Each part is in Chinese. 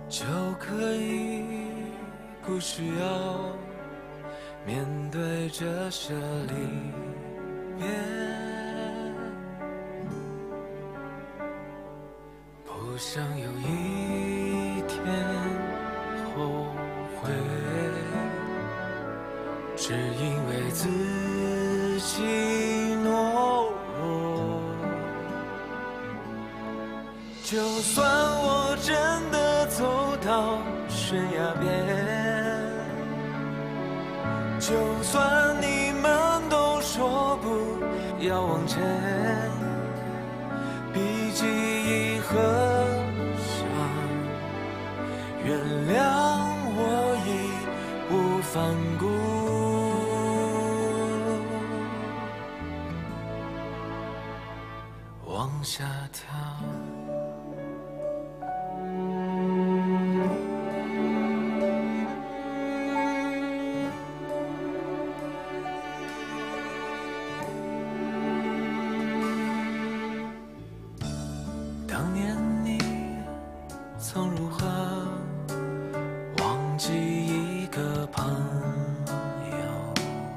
就可以不需要面对这些离别。不想有一天后悔，只因为自己懦弱。就算我真的走到悬崖边，就算你们都说不要往前，毕竟已合上，原谅我义无反顾。往下跳。当年你曾如何忘记一个朋友？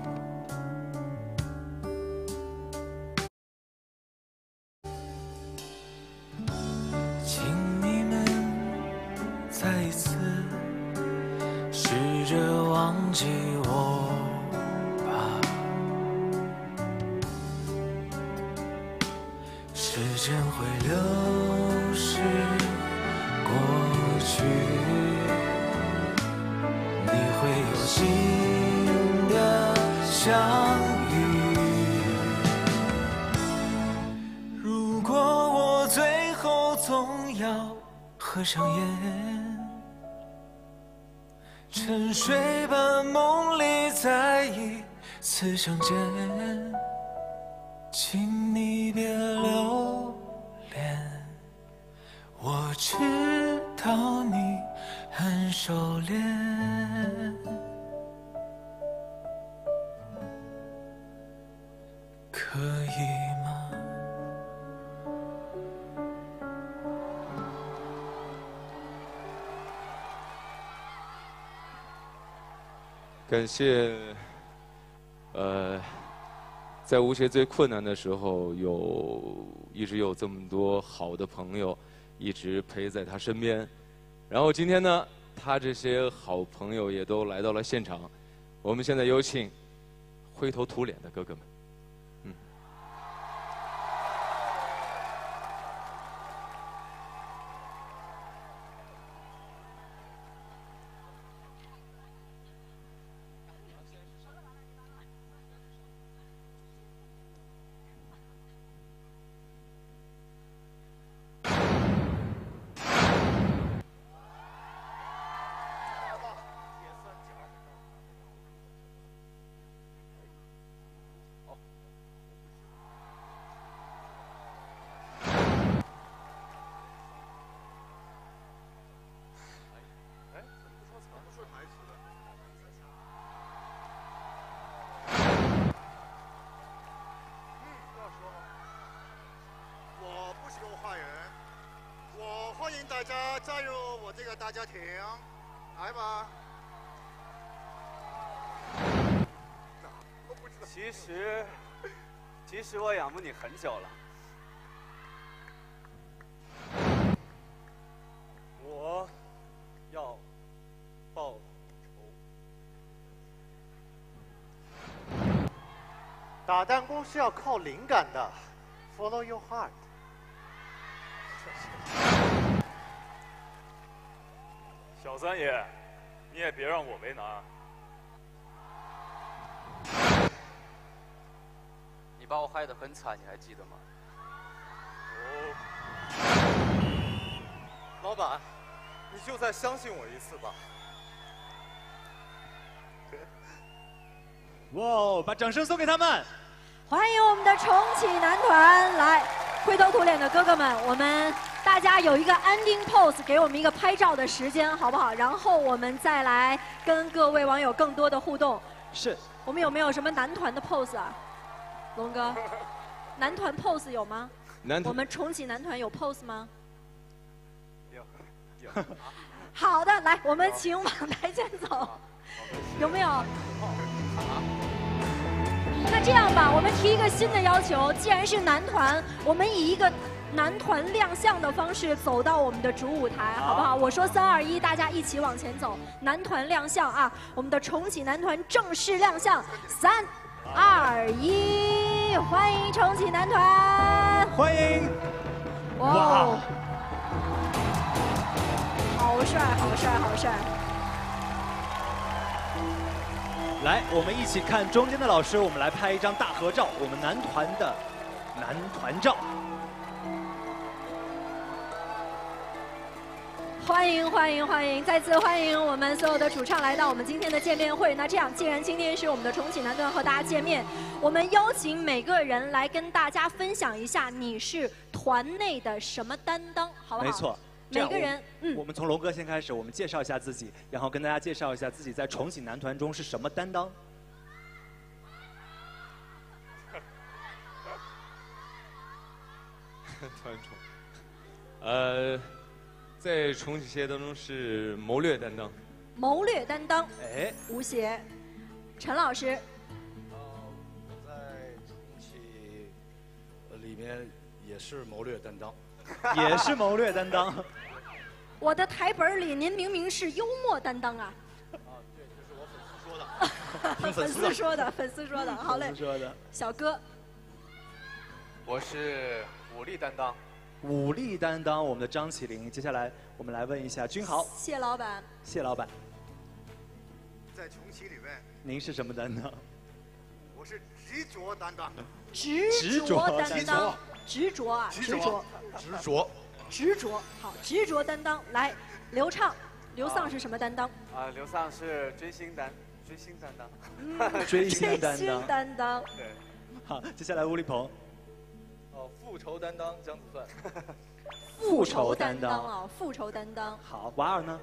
请你们再一次试着忘记我吧。时间会流逝过去，你会有新的相遇。如果我最后总要合上眼，沉睡般梦里再一次相见，请你别留恋，我知道你很收敛，可以吗？ 感谢，在吴邪最困难的时候，一直有这么多好的朋友，一直陪在他身边。然后今天呢，他这些好朋友也都来到了现场。我们现在有请灰头土脸的哥哥们。 欢迎大家加入我这个大家庭，来吧。 其实我仰慕你很久了。我要报仇。打弹弓是要靠灵感的 ，Follow your heart。 小三爷，你也别让我为难。 你把我害得很惨，你还记得吗？ 老板，你就再相信我一次吧。 哇哦，把掌声送给他们！ 欢迎我们的重启男团来，灰头土脸的哥哥们，我们大家有一个 ending pose， 给我们一个拍照的时间，好不好？然后我们再来跟各位网友更多的互动。 是。 我们有没有什么男团的 pose 啊？龙哥，男团 pose 有吗？我们重启男团有 pose 吗？ 有。 好的，来，我们请往台前走，有没有？那这样吧，我们提一个新的要求，既然是男团，我们以一个男团亮相的方式走到我们的主舞台，好不好？我说3、2、1，大家一起往前走，男团亮相啊！我们的重启男团正式亮相，3、2、1，欢迎重启男团！ 欢迎！ 哇，好帅，好帅，好帅！ 来，我们一起看中间的老师，我们来拍一张大合照，我们男团的男团照。 欢迎欢迎欢迎！再次欢迎我们所有的主唱来到我们今天的见面会。那这样，既然今天是我们的重启男团和大家见面，我们邀请每个人来跟大家分享一下你是团内的什么担当，好不好？ 没错。 每个人， 我们从龙哥先开始，我们介绍一下自己，然后跟大家介绍一下自己在重启男团中是什么担当。 团宠，在重启系当中是谋略担当。 谋略担当， 哎， 吴邪，陈老师。 我在重启里面也是谋略担当。 也是谋略担当。 我的台本里，您明明是幽默担当啊。 啊，对，这是我粉丝说的。 粉丝说的，粉丝说的，好嘞。 粉丝说的。 小哥， 我是武力担当。 武力担当，我们的张起灵。接下来我们来问一下君豪。 谢老板。 谢老板。 在重启里面， 您是什么担当？ 我是执着担当。 执着担当。执着啊，执着。执着，好，执着担当。来，刘畅，刘丧是什么担当？ 刘丧是追星担当。 追星担当。 对。 好，接下来吴立鹏。 复仇担当姜子范。 复仇担当啊，复仇担当。 好，瓦尔呢？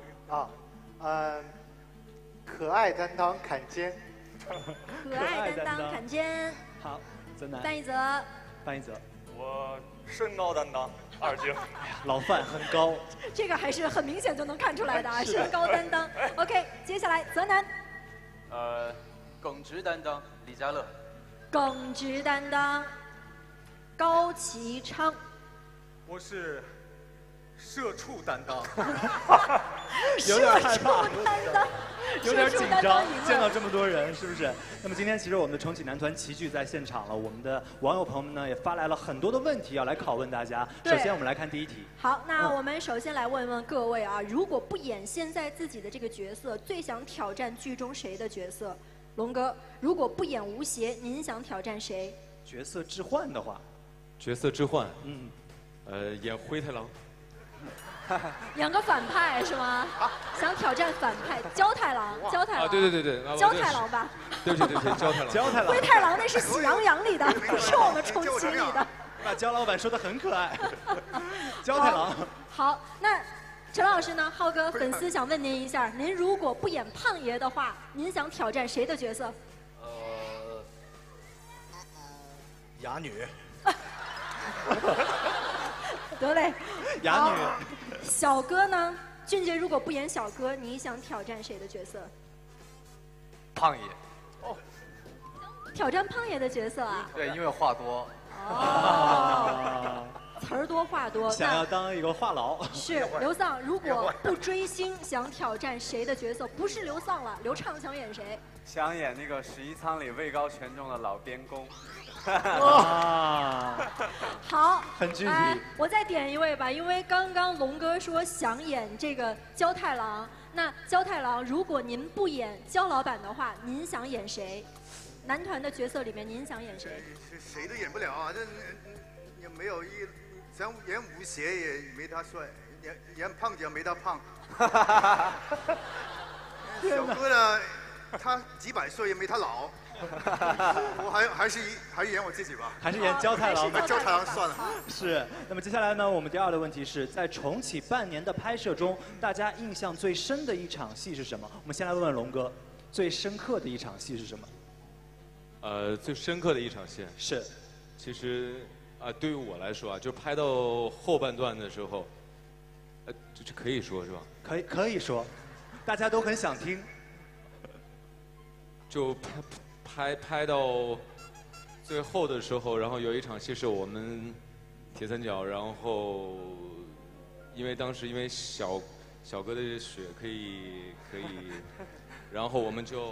可爱担当坎肩。 可爱担当坎肩。 好，泽南。 范一泽。 范一泽。 我身高担当2斤。 老范很高。 这个还是很明显就能看出来的啊，身高担当。OK， 接下来泽南。 耿直担当李佳乐。 耿直担当高启昌。 我是社畜担当。 有点害怕，有点紧张，见到这这么多人，是不是？那么今天其实我们的重启男团齐聚在现场了，我们的网友朋友们呢也发来了很多的问题要来拷问大家。首先我们来看第一题。 好，那我们首先来问问各位啊，如果不演现在自己的这个角色，最想挑战剧中谁的角色？龙哥，如果不演吴邪，您想挑战谁？ 角色置换的话， 角色置换，演灰太狼。 演个反派是吗？想挑战反派，焦太郎，焦太郎。 啊，对， 焦太郎吧。 对，焦太郎。 焦太郎。 灰太狼那是喜羊羊里的，不是我们重启里的。 那焦老板说的很可爱。焦太郎。 好，那陈老师呢？浩哥，粉丝想问您一下，您如果不演胖爷的话，您想挑战谁的角色？ 哑女。 得嘞。 哑女。 小哥呢？俊杰如果不演小哥，你想挑战谁的角色？ 胖爷。 挑战胖爷的角色啊？ 对，因为话多。 词儿多话多。 想要当一个话痨。 是刘丧，如果不追星，想挑战谁的角色？不是刘丧了，刘畅想演谁？ 想演那个11仓里位高权重的老边工。 好， 很具体。 我再点一位吧，因为刚刚龙哥说想演这个焦太郎，那焦太郎，如果您不演焦老板的话，您想演谁？男团的角色里面，您想演谁？ 谁都演不了啊，这也没有想演吴邪也没他帅，演胖姐没他胖。小哥呢，他几百岁也没他老。我还是演我自己吧， 还是演焦太郎吧。 焦太郎算了。 是。那么接下来呢，我们第二个问题是在重启半年的拍摄中，大家印象最深的一场戏是什么？我们先来问问龙哥，最深刻的一场戏是什么？ 最深刻的一场戏是， 其实对于我来说啊，就拍到后半段的时候， 这可以说是吧？ 可以说，大家都很想听。 就拍到最后的时候，然后有一场戏是我们铁三角，然后因为当时因为小哥的血可以，然后我们就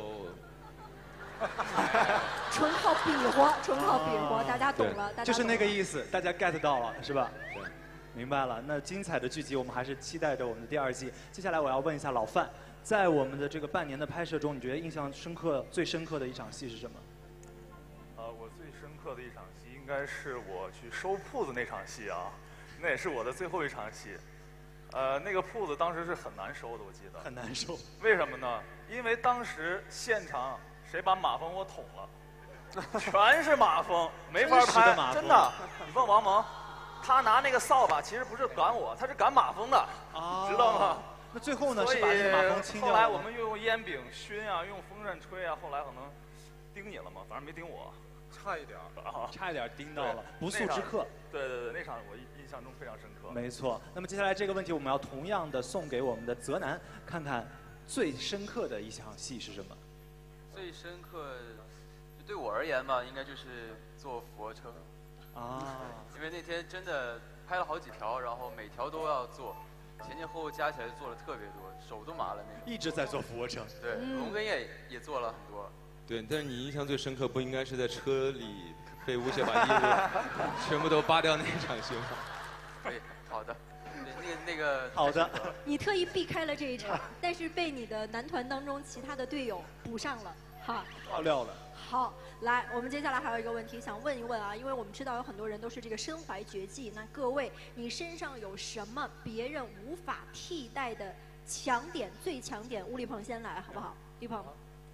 纯靠比划，大家懂了，大家就是那个意思，大家 get 到了是吧？ 对， 明白了。那精彩的剧集，我们还是期待着我们的第2季。接下来我要问一下老范，在我们的这个半年的拍摄中，你觉得印象最深刻的一场戏是什么？ 我最深刻的一场戏应该是我去收铺子那场戏啊，那也是我的最后一场戏。那个铺子当时是很难收的，我记得。 很难收。 为什么呢？因为当时现场谁把马蜂窝捅了，全是马蜂，没法拍。真的，你问王蒙，他拿那个扫把其实不是赶我，他是赶马蜂的，知道吗？ 那最后呢？是把这个马蜂清掉了。 后来我们用烟饼熏啊，用风扇吹啊，后来可能叮你了嘛，反正没叮我。 差一点差一点盯到了，不速之客。 对，那场我印象中非常深刻。 没错。那么接下来这个问题，我们要同样的送给我们的泽南，看看最深刻的一场戏是什么？ 最深刻，对我而言嘛，应该就是坐俯卧撑。 啊。 因为那天真的拍了好几条，然后每条都要做，前后加起来做了特别多，手都麻了那种。 一直在做俯卧撑。 对，龙根也做了很多。 对，但是你印象最深刻不应该是在车里被吴邪把衣服全部都扒掉那场戏吗？ 可以，好的，那个好的。 你特意避开了这一场，但是被你的男团当中其他的队友补上了，哈。 爆料了。 好，来，我们接下来还有一个问题想问一问啊，因为我们知道有很多人都是这个身怀绝技，那各位，你身上有什么别人无法替代的强点？最强点，吴立鹏先来好不好？立鹏。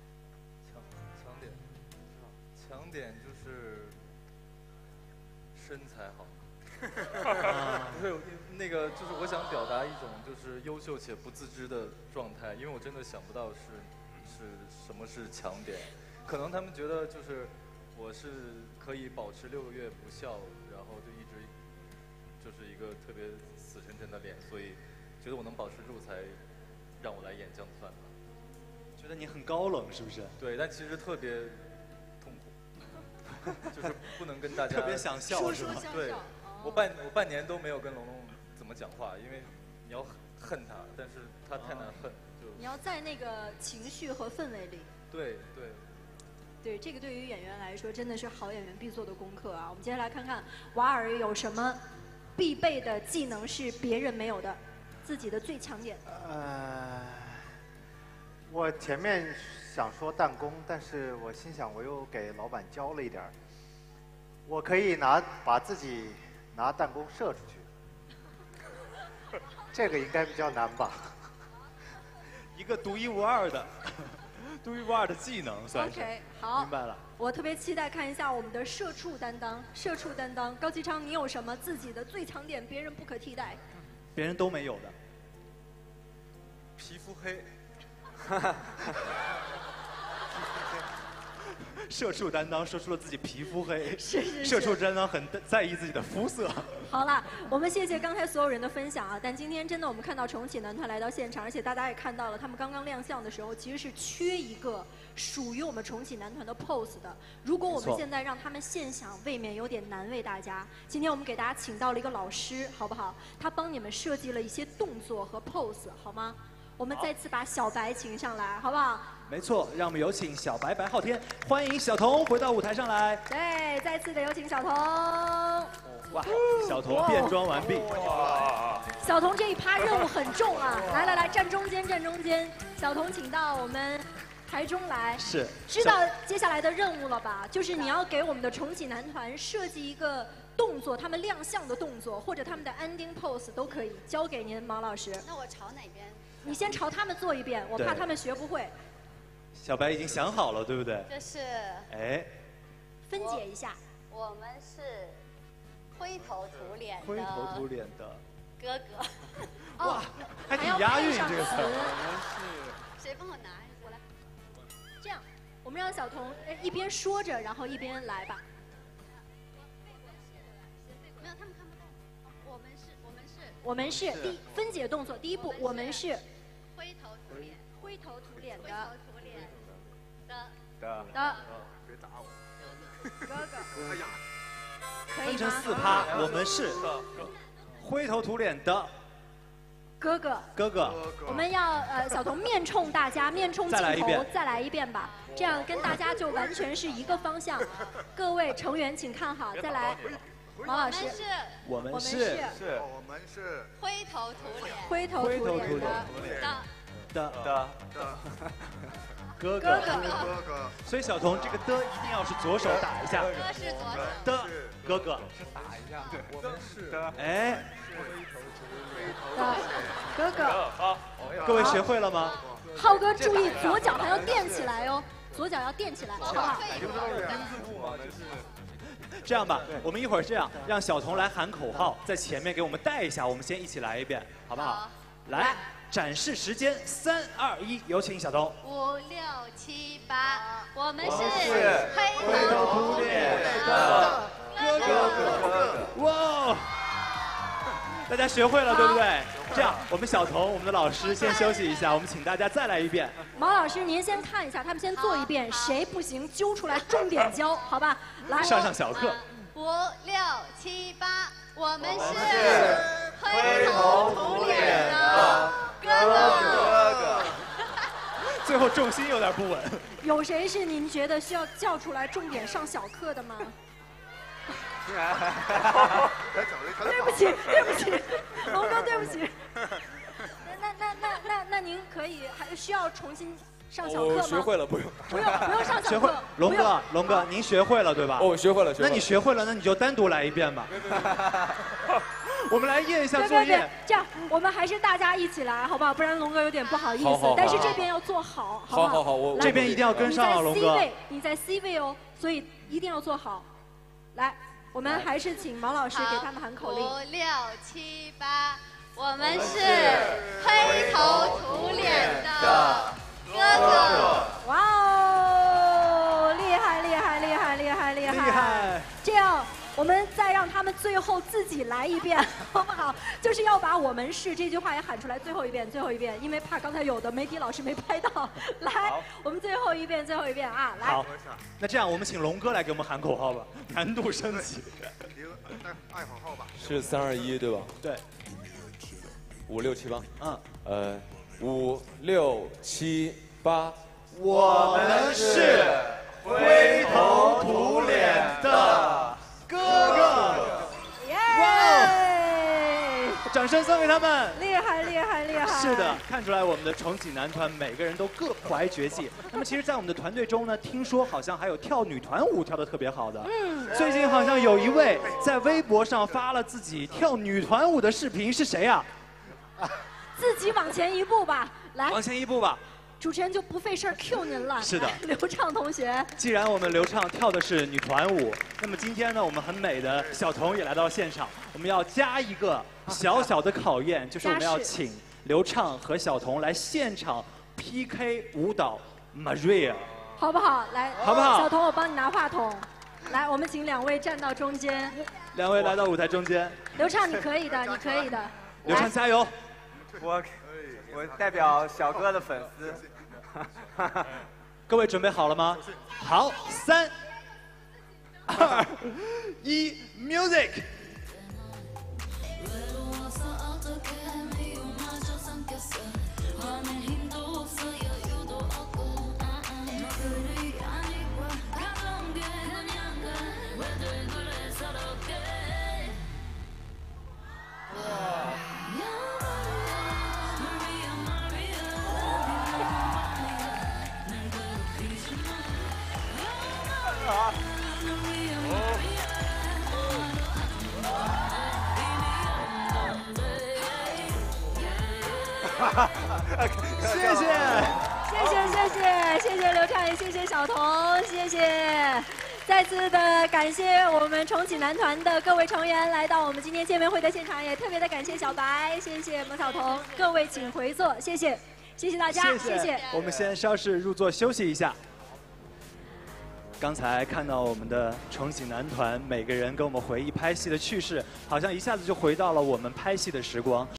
强点就是身材好。不是那个，就是我想表达一种就是优秀且不自知的状态，因为我真的想不到是什么是强点。可能他们觉得就是我是可以保持6个月不笑，然后就一直就是一个特别死沉沉的脸，所以觉得我能保持住才让我来演姜子饭吧。 觉得你很高冷是不是？ 对，但其实特别痛苦，就是不能跟大家特别想笑是吧？ 对，我半年都没有跟龙龙怎么讲话，因为你要恨他，但是他太难恨，就你要在那个情绪和氛围里。 对， 这个对于演员来说真的是好演员必做的功课啊！我们接下来看看瓦尔有什么必备的技能是别人没有的，自己的最强点。 我前面想说弹弓，但是我心想我又给老板教了一点儿，我可以把自己拿弹弓射出去，这个应该比较难吧？ 一个独一无二的。独一无二的技能算是。 OK， 好， 明白了。 我特别期待看一下我们的社畜担当高启昌，你有什么自己的最强点，别人不可替代？ 别人都没有的。 皮肤黑。 社畜担当说出了自己皮肤黑， 是社畜担当很在意自己的肤色。 好了，我们谢谢刚才所有人的分享啊！但今天真的我们看到重启男团来到现场，而且大家也看到了，他们刚刚亮相的时候其实是缺一个属于我们重启男团的 pose 的。如果我们现在让他们现想，未免有点难为大家。今天我们给大家请到了一个老师，好不好？他帮你们设计了一些动作和 pose， 好吗？我们再次把小白请上来，好不好？ 没错，让我们有请小白白昊天，欢迎小童回到舞台上来。 对，再次的有请小童。 哇，小童变装完毕。 小童这一趴任务很重啊！来，站中间。小童，请到我们台中来。 是。 知道接下来的任务了吧？就是你要给我们的重启男团设计一个动作，他们亮相的动作，或者他们的 ending pose 都可以，交给您毛老师。 那我朝哪边？ 你先朝他们做一遍，我怕他们学不会。 小白已经想好了，对不对？ 这是。 哎。 分解一下。 我们是灰头土脸的。 灰头土脸的。 哥哥。 哇，还挺押韵这个词。 谁帮我拿？我来。 这样，我们让小童一边说着，然后一边来吧。 没有，他们看不到。我们是我们是分解动作，第一步我们是灰头土脸， 灰头土脸的别打我。 哥哥， 哎呀， 可以分成吗？ 4趴，我们是灰头土脸的哥哥。 哥哥。 我们要小童面冲大家，面冲镜头再来一遍， 再来一遍吧，这样跟大家就完全是一个方向。各位成员请看好，再来，毛老师。 我们是我们是灰头土脸， 灰头土脸的哥哥。 所以小童这个的一定要是左手打一下。 哥是左手。 的哥哥。 打一下。我们是。 哎。 的哥哥。 好。 各位学会了吗？ 浩哥注意左脚还要垫起来哦，左脚要垫起来，好不好？ 这样吧，我们一会儿这样，让小童来喊口号，在前面给我们带一下，我们先一起来一遍，好不好？来，展示时间，3、2、1，有请小童。 5、6、7、8，我们是灰头土脸的哥哥。哇！大家学会了对不对？这样，我们小童，我们的老师先休息一下，我们请大家再来一遍。 毛老师，您先看一下，他们先做一遍，谁不行揪出来重点教，好吧？来， 上小课。 5、6、7、8，我们是灰头土脸的哥哥。 最后重心有点不稳。 有谁是您觉得需要叫出来重点上小课的吗？对不起，对不起，龙哥，对不起。那您可以还需要重新上小课吗？ 我学会了，不用上小课。 学会，龙哥，您学会了对吧？ 哦，学会了。 那你学会了，那你就单独来一遍吧。我们来验一下作业。 这样我们还是大家一起来，好不好？不然龙哥有点不好意思。但是这边要做好，好不好？ 好，我这边一定要跟上龙哥。 你在 C 位哦，所以一定要做好。来，我们还是请毛老师给他们喊口令。 5、6、7、8，我们是灰头土脸的哥哥。 哇哦，厉害厉害厉害厉害厉害！这样。 我们再让他们最后自己来一遍，好不好？就是要把"我们是"这句话也喊出来，最后一遍，最后一遍，因为怕刚才有的媒体老师没拍到。来，我们最后一遍，最后一遍啊！来。 好，那这样我们请龙哥来给我们喊口号吧，难度升级。 爱口号吧。 是3、2、1对吧？ 对。 5、6、7、8。 嗯。 5、6、7、8， 我们是灰头土脸的。 哥哥，哇！掌声送给他们！ 厉害厉害厉害！ 是的，看出来我们的重启男团每个人都各怀绝技。那么其实，在我们的团队中呢，听说好像还有跳女团舞跳得特别好的。最近好像有一位在微博上发了自己跳女团舞的视频，是谁呀？ 自己往前一步吧，来。 往前一步吧。 主持人就不费事 Q 您了。 是的， 刘畅同学。 既然我们刘畅跳的是女团舞，那么今天呢，我们很美的小童也来到现场，我们要加一个小小的考验，就是我们要请刘畅和小童来现场 PK 舞蹈 Maria， 好不好？来， 好不好？ 小童，我帮你拿话筒。来，我们请2位站到中间。 2位来到舞台中间。 刘畅，你可以的，你可以的。 刘畅加油！ 我代表小哥的粉丝。 各位准备好了吗？好，3、2、1 ，music。 谢谢刘畅，也谢谢小童，谢谢。再次的感谢我们重启男团的各位成员来到我们今天见面会的现场，也特别的感谢小白，谢谢蒙小童，各位请回座，谢谢，谢谢大家，谢谢。 我们先稍事入座休息一下。 刚才看到我们的重启男团，每个人跟我们回忆拍戏的趣事，好像一下子就回到了我们拍戏的时光。